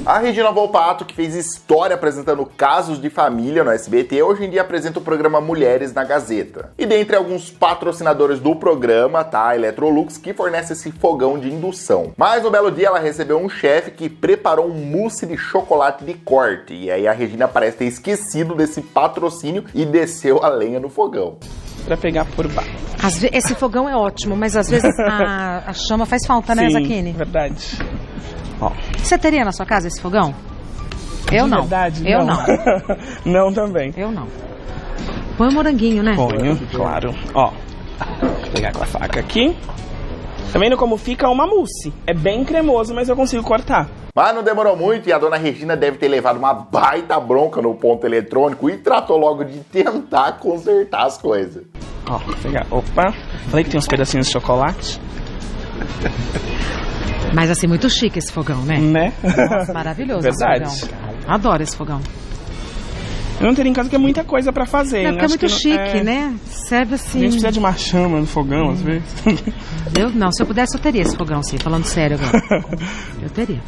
A Regina Volpato, que fez história apresentando casos de família no SBT, hoje em dia apresenta o programa Mulheres na Gazeta. E dentre alguns patrocinadores do programa, tá a Electrolux, que fornece esse fogão de indução. Mas no belo dia ela recebeu um chefe que preparou um mousse de chocolate de corte. E aí a Regina parece ter esquecido desse patrocínio e desceu a lenha no fogão. Pra pegar por baixo. Esse fogão é ótimo, mas às vezes a chama faz falta, né, Zaquini? Verdade. Ó. Você teria na sua casa esse fogão? Eu não. Verdade, eu não. Não também. Eu não. Põe o moranguinho, né? Ponho, claro. Ó, vou pegar com a faca aqui. Tá vendo como fica uma mousse? É bem cremoso, mas eu consigo cortar. Mas não demorou muito e a dona Regina deve ter levado uma baita bronca no ponto eletrônico e tratou logo de tentar consertar as coisas. Ó, vou pegar. Opa, falei que tem uns pedacinhos de chocolate. Mas assim, muito chique esse fogão, né? Né? Nossa, maravilhoso. Verdade. Esse fogão. Adoro esse fogão. Eu não teria em casa que é muita coisa pra fazer. Não, porque é muito chique, né? Serve assim... A gente precisa de uma chama no fogão, às vezes. Não, se eu pudesse eu teria esse fogão, sim. Falando sério agora. Eu teria.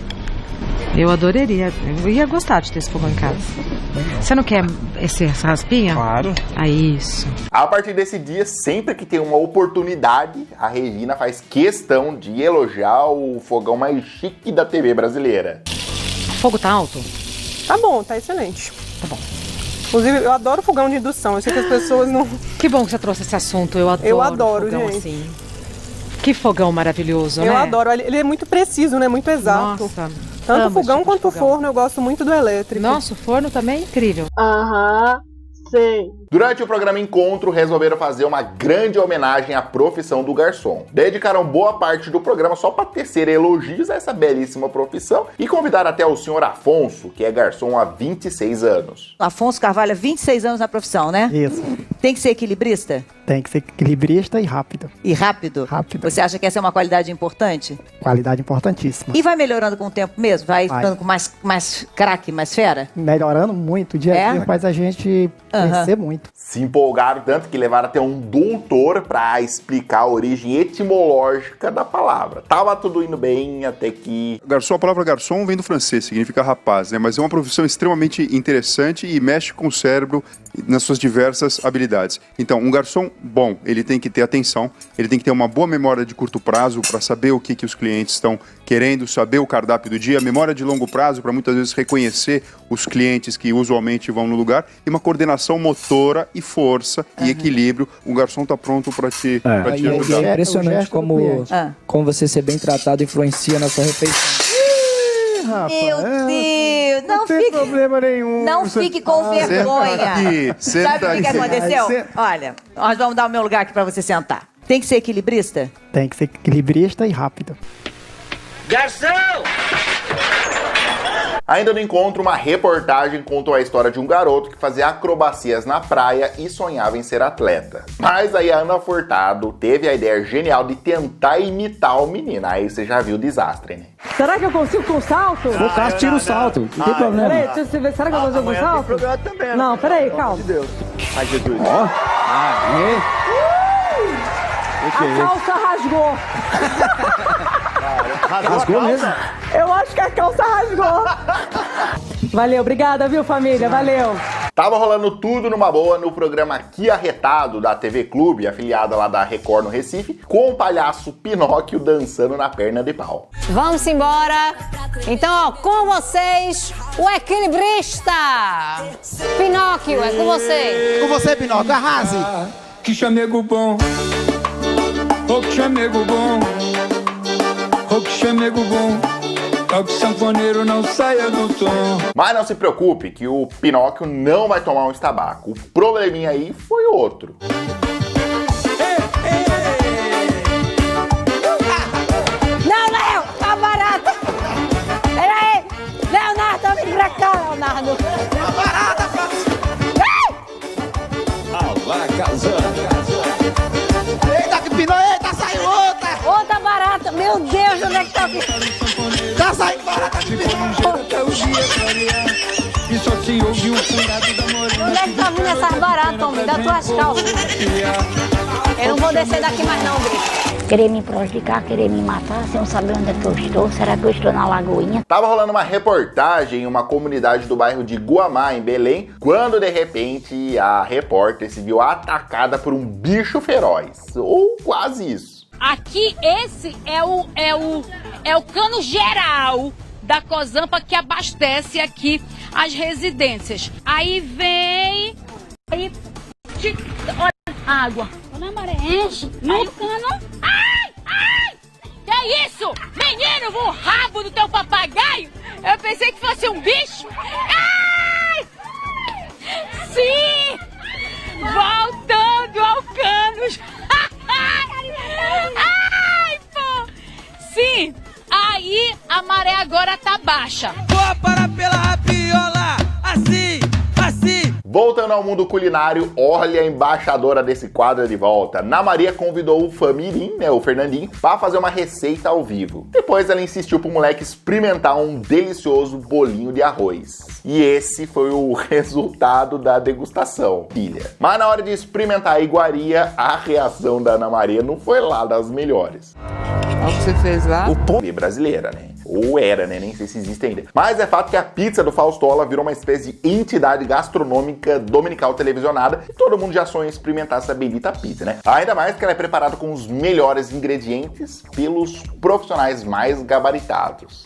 Eu adoraria. Eu ia gostar de ter esse fogão em casa. Você não quer essa raspinha? Claro. Ah, isso. A partir desse dia, sempre que tem uma oportunidade, a Regina faz questão de elogiar o fogão mais chique da TV brasileira. O fogo tá alto? Tá bom, tá excelente. Tá bom. Inclusive, eu adoro fogão de indução. Eu sei que as pessoas não... Que bom que você trouxe esse assunto. Eu adoro fogão, gente. Assim. Que fogão maravilhoso, né? Eu adoro. Ele é muito preciso, né? Muito exato. Nossa. Tanto o fogão quanto o forno, eu gosto muito do elétrico. Nossa, o forno também é incrível. Sei. Durante o programa Encontro, resolveram fazer uma grande homenagem à profissão do garçom. Dedicaram boa parte do programa só para tecer elogios a essa belíssima profissão e convidaram até o senhor Afonso, que é garçom há 26 anos. Afonso Carvalho, 26 anos na profissão, né? Isso. Tem que ser equilibrista? Tem que ser equilibrista e rápido. E rápido? Rápido. Você acha que essa é uma qualidade importante? Qualidade importantíssima. E vai melhorando com o tempo mesmo? Vai ficando com mais craque, mais fera? Melhorando muito, dia a dia faz a gente crescer muito. Se empolgaram tanto que levaram até um doutor para explicar a origem etimológica da palavra. Tava tudo indo bem até que... Garçom, a palavra garçom vem do francês, significa rapaz, né? Mas é uma profissão extremamente interessante e mexe com o cérebro nas suas diversas habilidades. Então, um garçom bom, ele tem que ter atenção, ele tem que ter uma boa memória de curto prazo para saber o que os clientes estão querendo, saber o cardápio do dia, memória de longo prazo para muitas vezes reconhecer os clientes que usualmente vão no lugar e uma coordenação motora e força e equilíbrio. O garçom tá pronto para te ajudar. É impressionante como você ser bem tratado influencia na sua refeição. Meu Deus, não tem fique problema nenhum. Não fique com vergonha. Senta Sabe o que aconteceu? Olha, nós vamos dar o meu lugar aqui pra você sentar. Tem que ser equilibrista? Tem que ser equilibrista e rápido. Garçom! Ainda no encontro, uma reportagem contou a história de um garoto que fazia acrobacias na praia e sonhava em ser atleta. Mas aí a Ana Furtado teve a ideia genial de tentar imitar o menino. Aí você já viu o desastre, né? Será que eu consigo com salto? O Cássio tira o salto, não tem problema. Peraí, deixa eu ver. Será que eu consigo com salto? Também, não, peraí, calma. De Deus. Ai, Jesus. A calça rasgou. Rasgou mesmo? Eu acho que a calça rasgou. Valeu, obrigada, viu, família? Valeu. Tava rolando tudo numa boa no programa Aqui Arretado da TV Clube, afiliada lá da Record no Recife, com o palhaço Pinóquio dançando na perna de pau. Vamos embora. Então, ó, com vocês, o equilibrista. Pinóquio, é com você. Com você, Pinóquio, arrase. Que chamego bom. Oh, que chamego bom. Oh, que chamego bom. Ó, que sanfoneiro não saia do tom. Mas não se preocupe que o Pinóquio não vai tomar um estabaco. O probleminha aí foi outro. Não, Léo, tá barato. Peraí. Leonardo, vem pra cá, Leonardo. Tá barata, Eita, que Pinóquio, eita, saiu outra. Outra barata. Meu Deus, onde é que tá aqui? Tá saindo barata de E só se ouve um fundado da morena. Onde é que tá vindo essas baratas, homem? Das tuas calças. Eu não vou descer daqui mais não, bicho. Querer me prejudicar, querer me matar, sem eu saber onde é que eu estou. Será que eu estou na Lagoinha? Tava rolando uma reportagem em uma comunidade do bairro de Guamá, em Belém, quando de repente a repórter se viu atacada por um bicho feroz. Ou quase isso. Aqui, esse é o cano geral da Cozampa que abastece aqui as residências. Aí vem... Aí... Olha a água. Quando a maré enche, aí o cano... Ai! Ai! Que é isso? Menino, o rabo do teu papagaio? Eu pensei que fosse um bicho. Ai! Sim! Voltando ao cano. Ai, pô! Sim! Aí a maré agora tá baixa. Vou parar pela rapiola, assim, assim. Voltando ao mundo culinário, olha a embaixadora desse quadro de volta. Ana Maria convidou o Famirim, né, o Fernandinho, para fazer uma receita ao vivo. Depois ela insistiu pro moleque experimentar um delicioso bolinho de arroz. E esse foi o resultado da degustação, filha. Mas na hora de experimentar a iguaria, a reação da Ana Maria não foi lá das melhores. Olha o que você fez lá? O pão brasileira, né? Ou era, né? Nem sei se existe ainda. Mas é fato que a pizza do Faustola virou uma espécie de entidade gastronômica dominical televisionada e todo mundo já sonha em experimentar essa bendita pizza, né? Ainda mais que ela é preparada com os melhores ingredientes pelos profissionais mais gabaritados.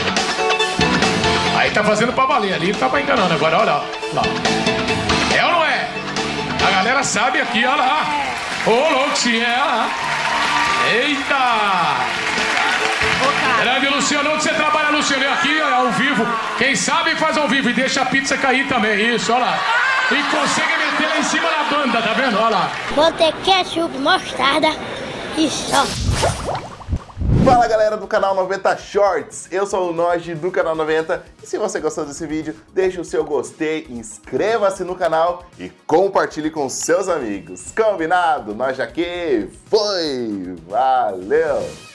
Aí tá fazendo pra valer ali, tá pra enganando agora, olha lá. É ou não é? A galera sabe aqui, olha lá. Ô, louco, sim, é, olha lá. Eita! Grande Luciano, onde você trabalha, Luciano? Aqui, é ao vivo. Quem sabe faz ao vivo e deixa a pizza cair também, isso, olha lá. E consegue meter lá em cima da banda, tá vendo? Olha lá. Vou ter ketchup, mostarda e só. Fala galera do canal 90 Shorts, eu sou o Noji do canal 90 e se você gostou desse vídeo, deixe o seu gostei, inscreva-se no canal e compartilhe com seus amigos. Combinado? Nós aqui, foi! Valeu!